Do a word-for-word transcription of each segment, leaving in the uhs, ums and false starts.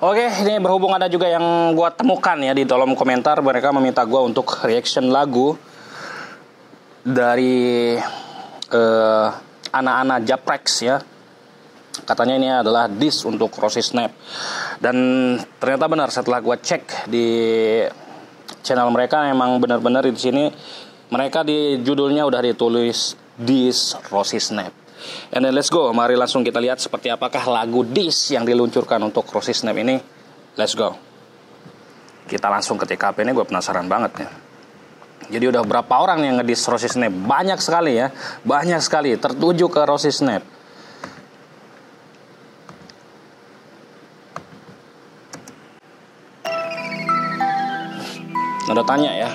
Oke, ini berhubung ada juga yang gua temukan ya di kolom komentar, mereka meminta gua untuk reaction lagu dari uh, Ana-Ana Japrex ya. Katanya ini adalah diss untuk Rossi Snap. Dan ternyata benar setelah gua cek di channel mereka, emang benar-benar di sini mereka di judulnya udah ditulis diss Rossi Snap. And then let's go, mari langsung kita lihat seperti apakah lagu diss yang diluncurkan untuk Rossi Snap ini. Let's go. Kita langsung ke T K P ini, gue penasaran banget ya. Jadi udah berapa orang yang ngediss Rossi Snap? Banyak sekali ya, banyak sekali tertuju ke Rossi Snap. Ada tanya ya.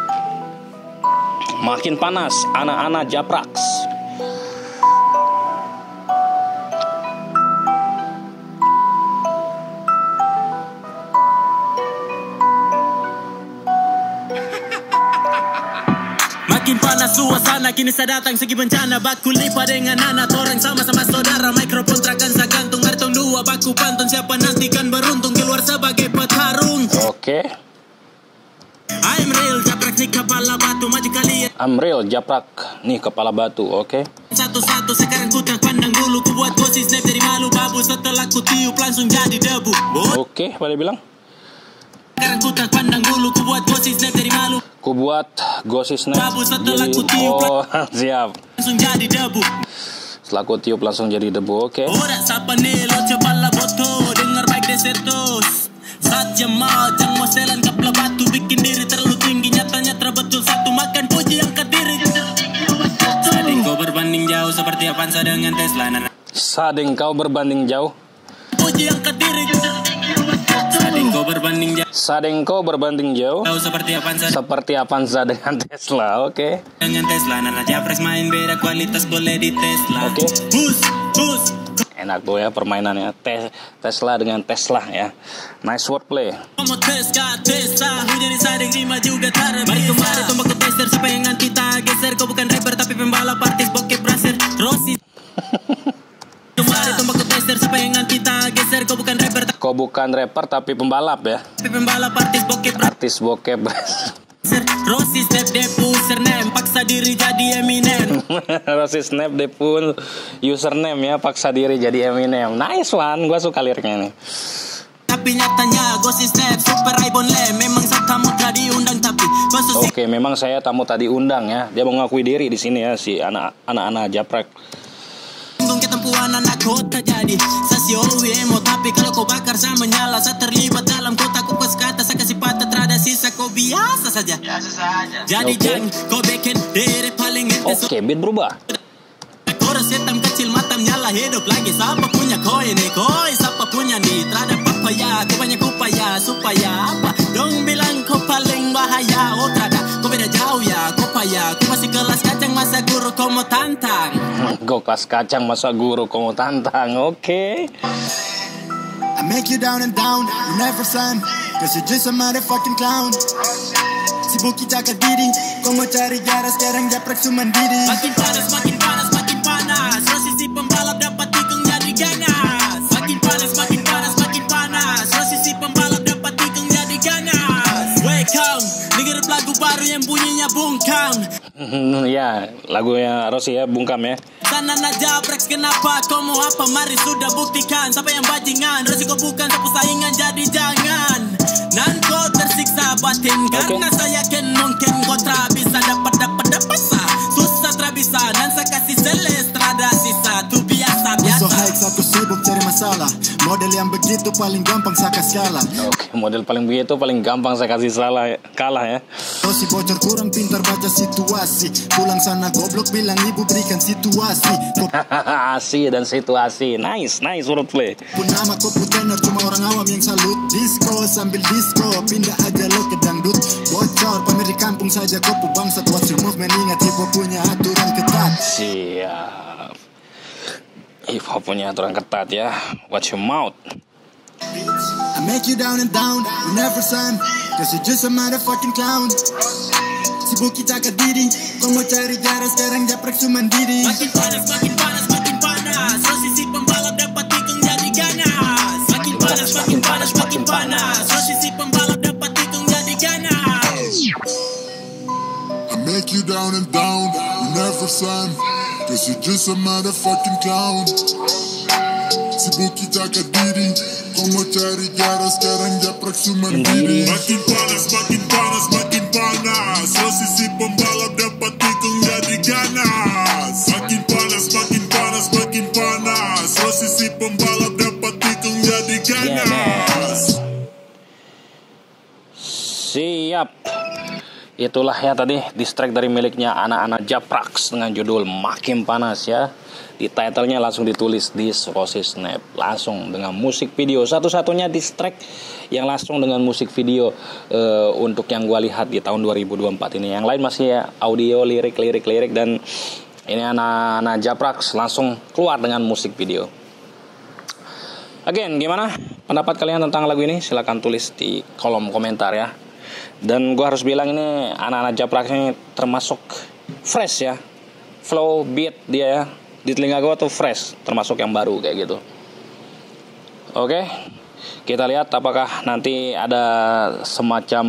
Makin panas, Ana-Ana Japrex. Makin panas suasana, kini saya datang segi bencana. Baku lipat dengan anak orang sama-sama saudara. Mikrofon terakan saya gantung, hartong dua baku pantun. Siapa nanti kan beruntung keluar sebagai petarung. Oke. Okay. I'm real Japrex nih kepala batu, maju kalian. I'm real Japrex nih kepala batu, oke. Okay. Satu-satu sekarang ku tak pandang dulu. Ku buat Rossi Snap dari malu babu. Setelah ku tiup langsung jadi debu. Oke, okay, pada bilang. Sekarang ku tak pandang dulu. Ku buat Rossi Snap dari malu. Ku buat Rossi Snap jadi, oh siap. Langsung jadi debu. Setelah ku tiup langsung jadi debu, oke. Okay. Ora sapa nih lo coba lah boto. Dengar baik desertos. Saat jamal jang moselan kapla batu. Bikin diri terlalu tinggi, nyatanya terbetul satu. Makan puji angkat diri. Sading kau berbanding jauh seperti Avanza dengan Tesla. Sading kau berbanding jauh. Puji angkat diri. Sading kau berbanding jauh. Sading kau berbanding jauh. Seperti Avanza. Seperti Avanza dengan Tesla, oke. Okay. Dengan Tesla, Nana Japrex main beda kualitas boleh di Tesla. Oke. Okay. Bus, bus. Enak tuh ya permainannya. Te Tesla dengan Tesla ya. Nice wordplay. Mau Tesla, Tesla, hujan di sading lima juga tar. Mari kemari tombak ke tester siapa yang anti tak geser. Kau bukan rapper tapi pembalap artis bokep braser. Rossi. Kemari tombak ke tester siapa yang anti tak geser. Kau bukan rapper. Kau bukan rapper tapi pembalap ya. Tapi pembalap artis bokep braser. Artis bokep. Rossi Snap depu username paksa diri jadi Eminem. Rossi Snap depu username ya, paksa diri jadi Eminem. Nice one, gue suka liriknya nih. Tapi nyatanya Rossi Snap super ibon le. Memang saya tamu tadi undang tapi Oke, okay, memang saya tamu tadi undang ya. Dia mengakui diri di sini ya si anak-anak Japrex. Untung ketempuan anak kota jadi sasio emo. Tapi kalau kau bakar saya menyala. Saya terlibat dalam kota ku kes kata. Saya kasih patah terada sisa kau biasa saja. Biasa saja. Jadi okay. Jangan kau bikin diri paling Oke, okay, beat berubah. Kau setam kecil matam nyala hidup lagi. Siapa punya koi nih koi. Siapa punya nih terada papaya. Kau banyak upaya supaya apa. Dong bilang kau paling bahaya. Oh terada kau beda jauh ya. Kau payah. Kau masih kelas kacang masa guru kau mau tantang. Gue kelas kacang masa guru kau mau tantang. Oke. Okay. I make you down and down, you never stand, cause you're just a motherfucking clown. Sibuk jaga diri, kau mau cari jarak sekarang Japrex cuma diri. Makin panas, makin panas, makin panas. Rossi si pembalap dapat tikung jadi ganas. Makin panas, makin panas, makin panas. Rossi si pembalap dapat tikung jadi ganas. Welcome, dengar lagu baru yang bunyinya bungkam. Ya, lagunya Rossi ya, bungkam ya. Ana-Ana Japrex kenapa kau mau apa? Mari sudah buktikan. Siapa yang bajingan? Rossi kau bukan siapa saingan. Jadi jangan nan kau tersiksa batin. Karena okay. Saya yakin mungkin kau tak bisa dapat dapat dapat sah. Susah tak bisa dan saya kasih selestrada sisa. Tu biasa biasa. So high aku sibuk cari masalah. Model yang begitu paling gampang saya kasih kalah. Oke, okay, model paling begitu paling gampang saya kasih salah kalah ya. Rossi bocor kurang pintar baca situasi. Pulang sana goblok bilang ibu berikan situasi. Asih dan situasi. Nice, nice wordplay. Pun nama kau tenor cuma orang awam yang salut. Disco sambil disco pindah aja lo ke dangdut. Bocor pamer di kampung saja kau pu bangsat. What's your movement ingat hip hop punya aturan ketat. Siap. Hip hop punya aturan ketat ya. Watch your mouth. I make you down and down, you never stand, cause you're just a motherfucking clown. Sibuk jaga diri, kau mau cari jarak sekarang Japrex cuma diri. Makin panas, makin panas, makin panas. Rossi si pembalap dapat tikung jadi ganas. Makin panas, makin panas, makin panas. Posisi pembalap dapat tikung jadi ganas. I make you down and down, you never son, cause you just a motherfucking clown. Sibuk jaga diri, kau mau cari jarak sekarang japrak cuma diri. Makin panas, makin panas, makin panas. Posisi pembalap dapat tikung jadi ganas. Makin panas, makin panas, makin panas. Posisi pembalap dapat tikung jadi ganas. Siap. Itulah ya tadi diss track dari miliknya anak-anak Japrax dengan judul Makin Panas ya. Di titlenya langsung ditulis This Rosy Snap, langsung dengan musik video. Satu-satunya diss track yang langsung dengan musik video uh, untuk yang gua lihat di tahun dua ribu dua puluh empat ini. Yang lain masih ya audio, lirik, lirik, lirik, dan ini anak-anak Japrax langsung keluar dengan musik video. Again, gimana pendapat kalian tentang lagu ini? Silahkan tulis di kolom komentar ya. Dan gue harus bilang ini anak-anak Japrax ini termasuk fresh ya, flow beat dia ya, di telinga gue tuh fresh, termasuk yang baru kayak gitu. Oke, kita lihat apakah nanti ada semacam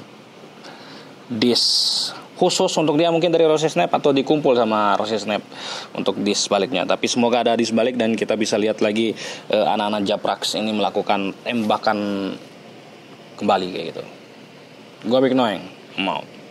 diss khusus untuk dia mungkin dari Rosy Snap, atau dikumpul sama Rosy Snap untuk diss baliknya. Tapi semoga ada diss balik dan kita bisa lihat lagi eh, anak-anak Japrax ini melakukan tembakan kembali kayak gitu. Gua Big Noeng, mau.